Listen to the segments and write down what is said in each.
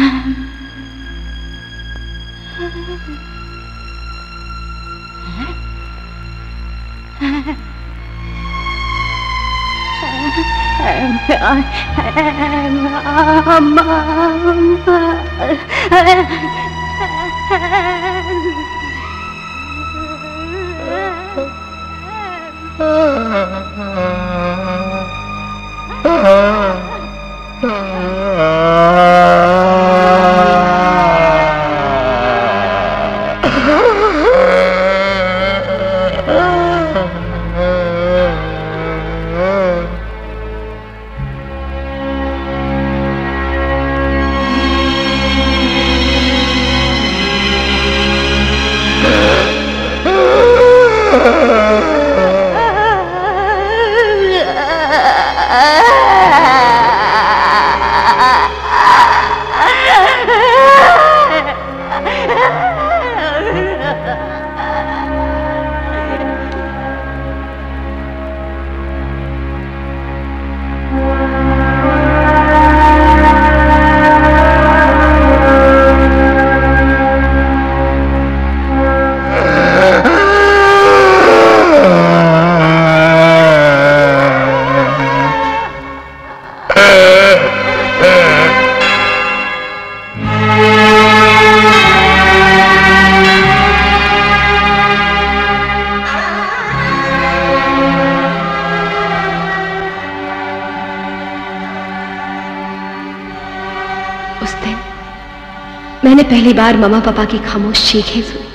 मैंने पहली बार मम्मा पापा की खामोश चीखें सुनी,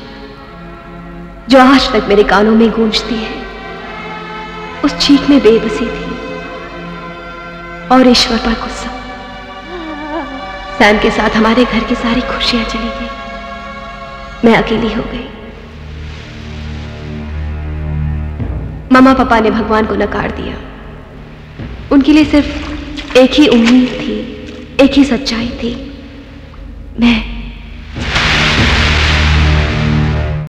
जो आज तक मेरे कानों में गूंजती है। उस चीख में बेबसी थी और ईश्वर पर गुस्सा। सैम के साथ हमारे घर की सारी खुशियां चली गई, मैं अकेली हो गई। मम्मा पापा ने भगवान को नकार दिया। उनके लिए सिर्फ एक ही उम्मीद थी, एक ही सच्चाई थी, मैं।